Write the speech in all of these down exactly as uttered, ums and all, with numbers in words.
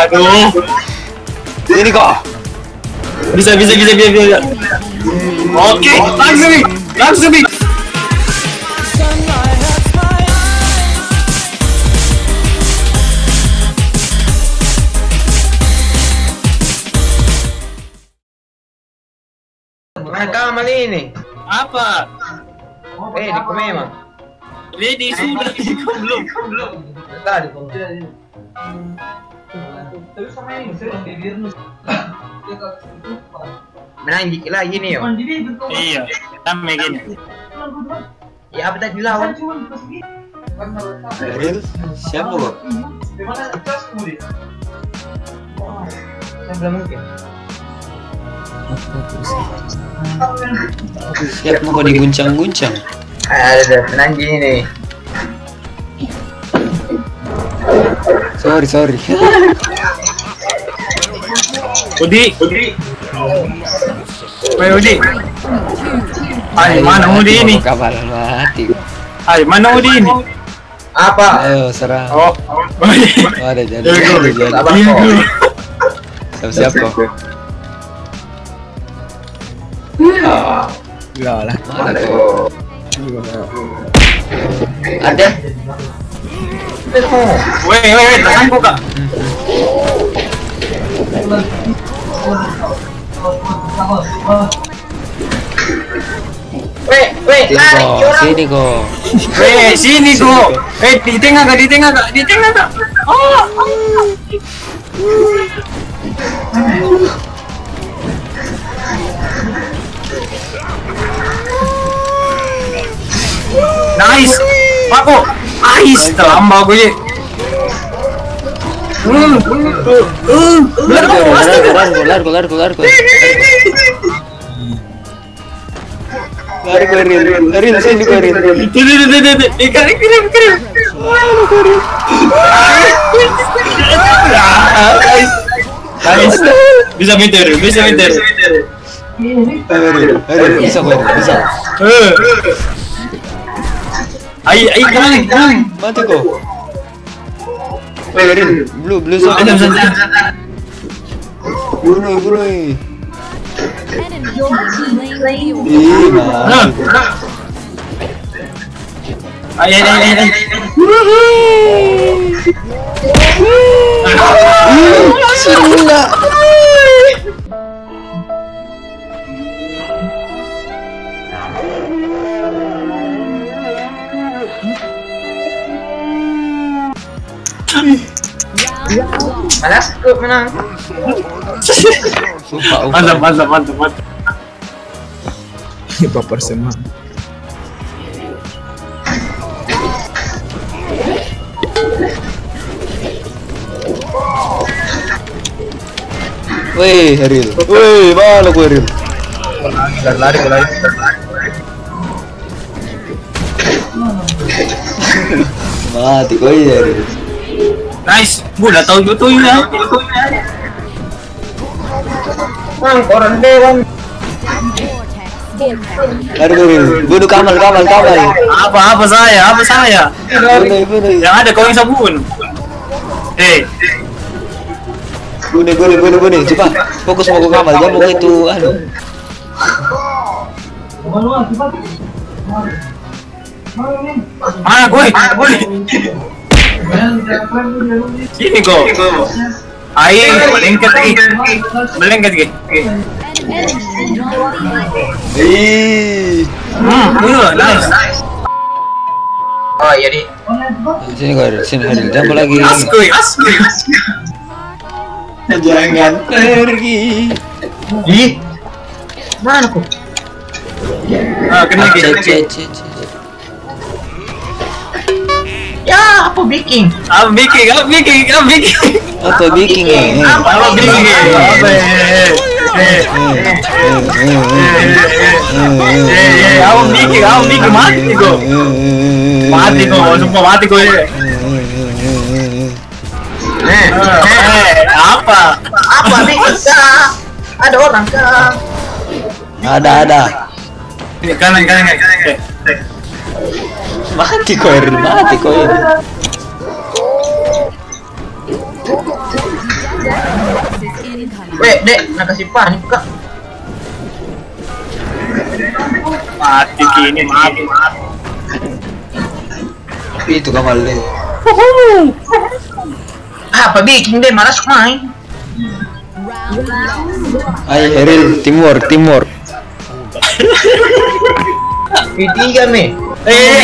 Aduh. Ini kok. Bisa bisa bisa bisa bisa. Oke, langsung nih. Langsung nih. Mana kali ini? Apa? Eh, di Komema. Lady sudah belum belum. Tadi menang dikit lagi nih yo. Iya, sama gini. Ya apa tadi lawan? Real? Siapa kok? Saya belum mungkin. Siap mau diguncang-guncang. Ada menang gini nih. Sorry sorry. Udi, Udi. Woi Udi. Ay, mana Udi ini? Kapal mati. Ay, mana Udi ini? Apa? Ayo serang. Oh, Oh, ada jadi. Ada jadi. Sabar kok. Siap-siap kok. Gila lah. Mana kok? Ada. Woi, woi, woi, tahan buka. Weh, weh, lari orang. Sini kok. Weh, sini kok. Eh, di tengah kak, di tengah kak, di tengah kak. Oh. Nice, Paku. Nice, terlambat gue. Hmm, hmm, Largo, largo, largo, largo, largo, largo. Largo, Ril, Ril, sini kok Ril. Itu, itu, itu, itu, ikan, kirim, kirim. Nice, bisa meter, bisa meter. Ril, bisa kok, bisa. Eh. Ayo, ayo, tenang, tenang. Mati kok. Woi, Ril, blue, blue so. Ada, ada. Bunuh, bunuh. Ih, Nah. mati. Ayo, ayo, ayo, ayo. Sila. Malas kok menang. Sumpah, Mantap, mantap, mantap, mantap. Baper semua. Woi, Ril. Woi, mana gue Ril? Lari, lari, lari. Mati kok ya Ril. Nice, gue udah tahu YouTube ya. Mang, orang dewan. Lari Ril. Bunuh Kamal, Kamal, Kamal. Apa, apa saya, apa saya? Bunuh, bunuh. Yang ada kau yang sabun. Eh, Bunuh, bunuh, bunuh, bunuh. Cepat, fokus mau ke Kamal. Jangan mau ke itu, anu. mana gue? Mana gue? Sini kok. Ayo, melengket lagi. Melengket lagi. Ih. Hmm, dulu, nice. Oh iya di. Sini kok Ril, sini Ril. Jangan lagi. Askuy, askuy. Jangan pergi. Ih. Mana kok? Ah, kena lagi. Cek, cek, cek, cek. Ya, apa bikin? Apa bikin? Apa bikin? Apa bikin? Apa bikin ya? Apa bikin? Apa? Eh, eh, apa bikin? Apa bikin? Mati kok. Mati kok, sumpah mati kok ya. Eh, Eh, apa? apa bikin? Ada orang kah? Ada, ada. Ini kanan, kanan, kanan. Mati kok Ril, mati kok ini. dek, dek, nak kasih panik kak. Mati gini, mati, mati. Itu kamal deh. Ah, apa bikin deh, malas main. Ayo Heril, teamwork, teamwork. P tiga nih. Eh,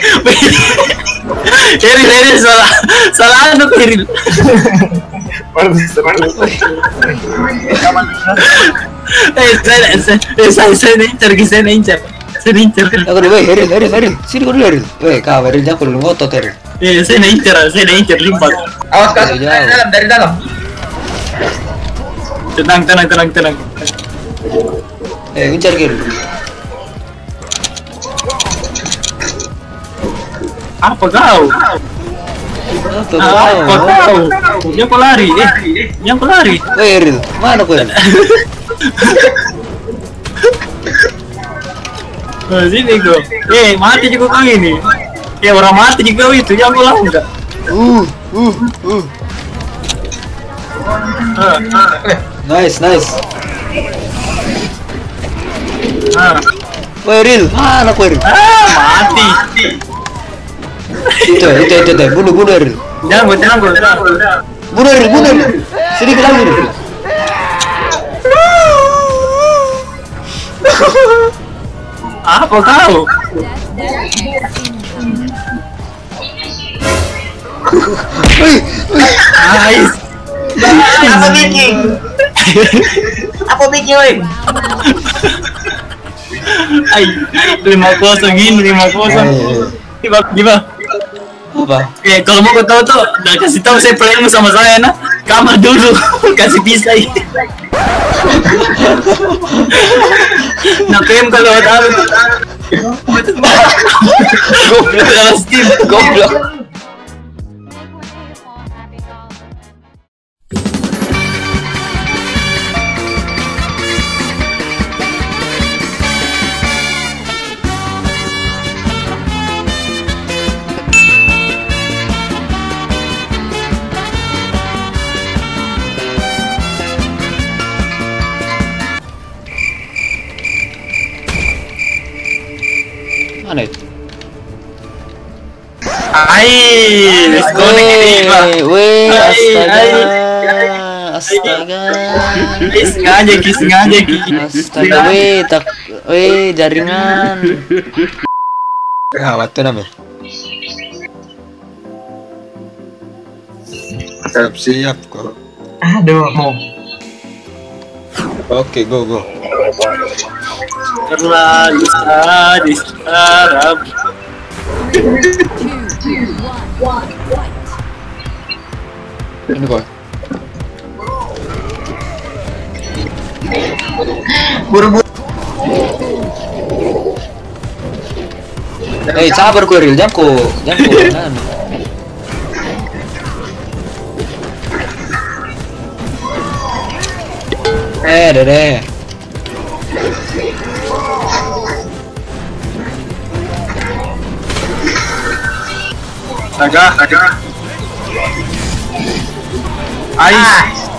Eril, Eril salah, salah anu Eril. Eh, saya, saya, saya, saya nincer, saya nincer, saya nincer. Aku deh, Heril, Heril, Heril. Sini kau dulu Heril. Weh, kau Heril jangan dulu ngotot Heril. Eh, saya nincer, saya nincer limbat. Awas kak, dari dalam, dari dalam. Tenang, tenang, tenang, tenang. Eh, incar Heril. Apa kau? Tuh, Apa kau? Yang kau lari, eh, yang kau lari. Weh Heril, mana kau Heril? Nah, sini kau. Eh, mati juga kau ini. Eh, orang mati juga itu, yang kau lawan enggak? Uh, uh, uh. Ah, ah, Nice, nice. ah. Weh Heril, mana kau Heril? Ah, mati. Itu, itu, itu, itu. Bunuh, bunuh Heril. Jangan gua, jangan gua, jangan gua. Bunuh Heril, bunuh Heril. Sedikit lagi Heril. Apa kau? Wih, wih. Nice. Apa bikin? Apa bikin, woi? Ay, lima kosong ini, lima kosong. Gimana? Gimana? Apa? Eh, kalau mau kau tahu tuh, udah kasih tahu saya playmu sama saya, nah. Kamar dulu, kasih pisah. Nah, pem kalau tahu. Goblok, Kalau Steam, goblok. Mana itu? Ay, let's go nih. Weh, weh, Ay, astaga, ay. astaga, Ki sengaja, ki sengaja, ki. astaga, weh, tak, weh, jaringan. Gawat tuh namanya. Siap siap kok. Aduh, mau. Oke, go go. Terlalu sadis Arab. Ini kok. Buru-buru. Eh, sabar gue Ril, jangan kok, jangan kok. Jangan. Eh, dede. Naga, naga. Ais.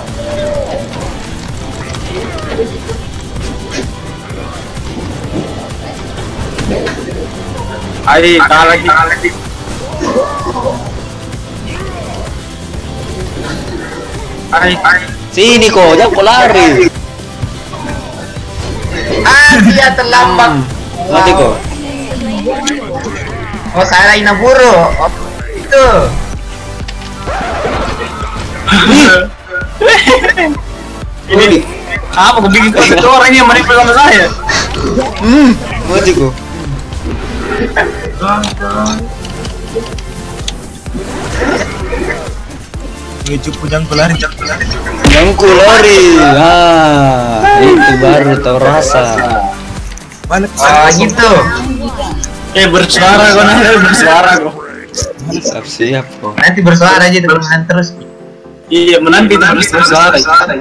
Ai, kalah lagi, kalah lagi. Ai, ai. Sini kok, jangan kok lari. Ah, dia terlambat. Mati kok. Oh, salah Inaburo. Oh, itu. Ini apa kau bikin kau itu orang yang main sama saya? Hmm, mati kok. Cukup jangan lari, jangan lari. Jangan kok lari. Ah, itu baru terasa. Oh, gitu. Eh bersuara kau nanti bersuara kau. Siap siap kok. Nanti bersuara aja terus terus. Iya menanti harus bersuara.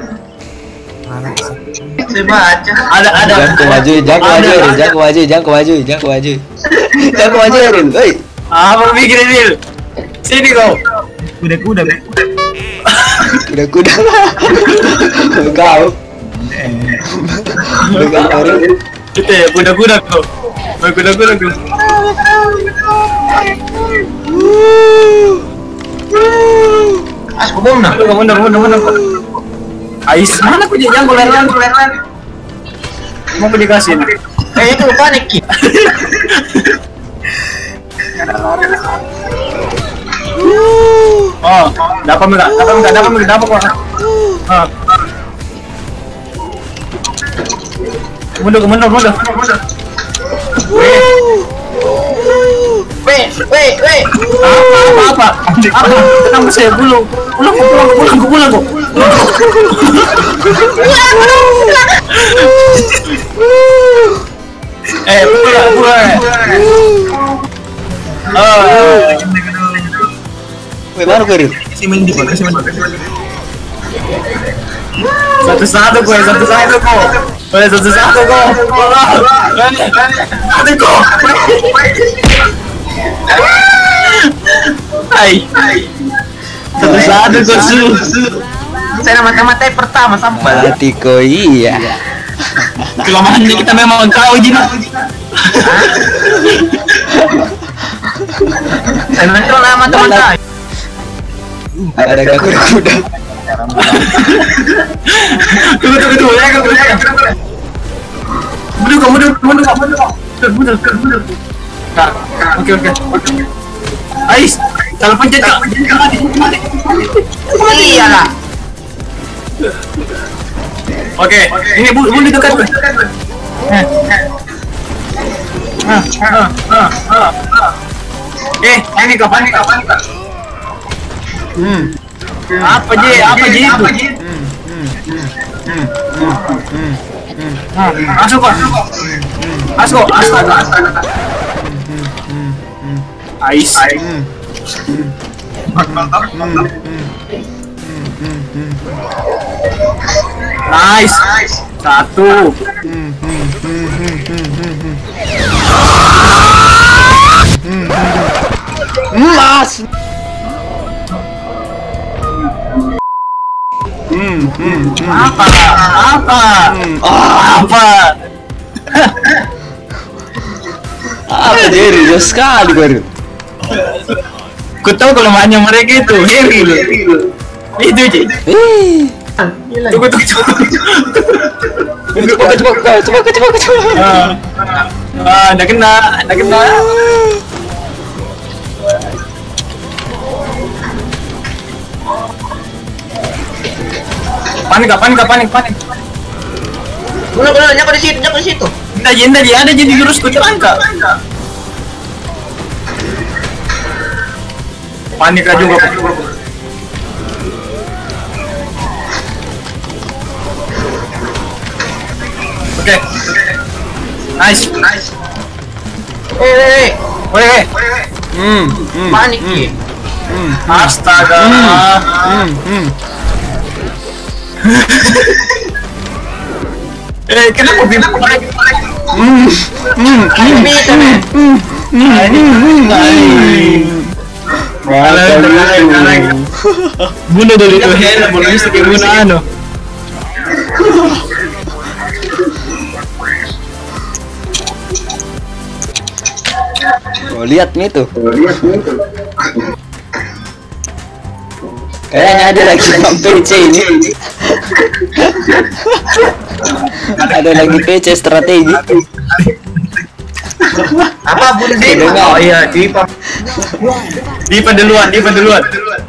Saya baca. Ada ada. Jangan kok maju, jangan kok maju, Ril. Jangan kok maju, jangan kok maju, jangan kok maju. Jangan kok maju, Ril. Hei. Apa bikin Ril? Sini kau. Kuda-kuda, Bek. Kuda-kuda. Kau. Kuda kau. Kita ya kuda-kuda kok. Kuda-kuda kok. As bom na. Mundur, mundur, mundur, mundur. Ais, mana aku jangan goler yang goler mau aku dikasih. Kayaknya itu panik Ki. Oh, dapat enggak? Dapat enggak? Dapat enggak? Dapat kok. Ah. Mundur, mundur, mundur, mundur. Weh, weh, weh. Apa, apa, apa? Apa? Kenapa saya pulang? Pulang, pulang, pulang, pulang, pulang. Eh, pulang, pulang. Oh, Weh, baru kau. Si Mendi, Pak. Si Mendi. satu-satu kok, satu-satu kok. Boleh satu-satu kok. Satu kok. Hai. Satu-satu kok su. Saya mata-mata pertama sampai. Mati kau iya. Kelemahannya kita memang tahu Jina. Saya nanti lama teman-teman. Ada gak kuda-kuda? Tunggu, tunggu, tunggu, ya, tunggu, ya, tunggu. Mundur, kok, mundur, mundur, kok, mundur, kok. Mundur, mundur, mundur. Kak, oke, oke. Ais, salah pencet, Kak. Iyalah. Oke, ini bu, bu dekat, Bu. Eh, ah, ah, ah, ah, ah. Eh, ini kapan, ini kapan, Kak? Hmm. Apa Ji? Apa Ji itu? Masuk kok. Masuk, astaga, astaga. Ais. Nice. Satu. Mas. Apa? Apa? Apa? Apa jadi jauh sekali baru. Ku tahu kelemahannya mereka itu, Harry loh. Itu Ji. Eh. Tunggu, tunggu, tunggu. Coba coba coba coba coba coba. Ah, ah, nggak kena, nggak kena. Panik, gak, panik, gak, panik, panik. Bener bener nyapa di situ, nyapa di situ. Enggak, Jinda, dia ada jadi jurus kucing angka. Panik aja juga. Oke. Nice, nice. Eh, eh, eh. Weh, Hmm. Panik Ki. astaga. Hmm. Hmm. Eh, kenapa bimbo panik? Hmm. Hmm. Bisa, men. Bunuh dulu itu Hera, belum bisa kayak bunuh anu. Oh, lihat nih tuh. Kayaknya ada lagi P C ini. Ada lagi P C strategi. Apa bunuh diri? Dengar. Oh iya, Dipa. Dipa duluan, Dipa duluan.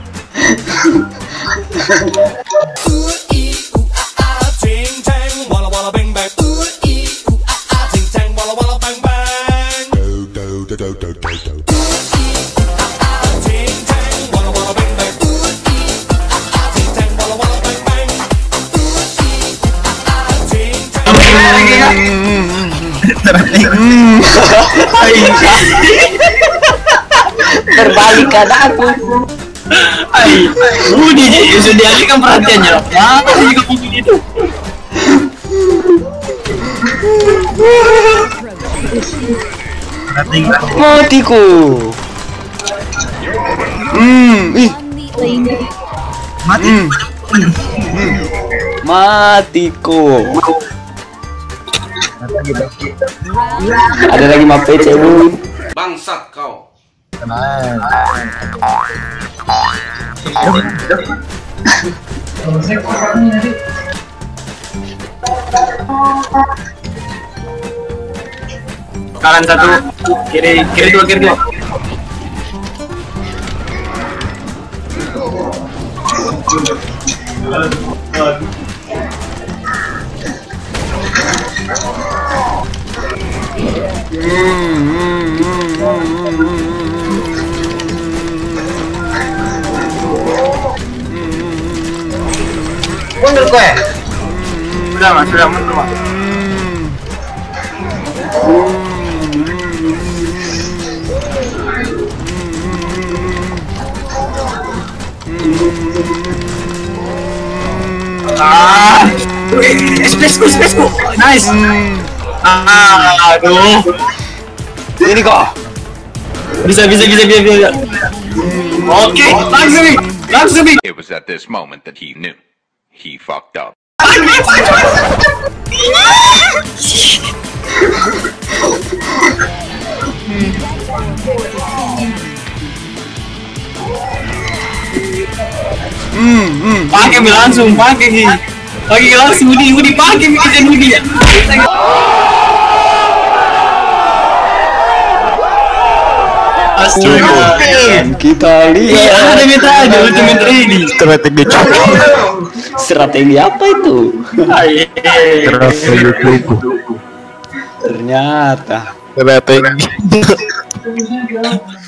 Terbalikan aku. Ay, Budi Ji, sudah dialihkan perhatiannya. Apa sih kamu begitu? Matiku. Hmm, ih. Mati. Matiku. Ada lagi map P C bu. Bangsat kau. Kanan satu, kiri kiri dua kiri dua. Mundur gue. Sudah mas, sudah mundur mas. Ah, spaceku, spaceku, nice. Ah, aduh. Ini kok. Bisa, bisa, bisa, bisa, bisa. Oke, langsung nih, langsung nih. It was at this moment that he knew. He fucked up. Pakai langsung, pakai pakai langsung, Udi, Udi pakai bikin Udi. Astaga, Kita iya ada lihat meta aja ultimate ready. Strategi cukup. strategi apa itu. Aye. Strategi cukup. Ternyata Strategi.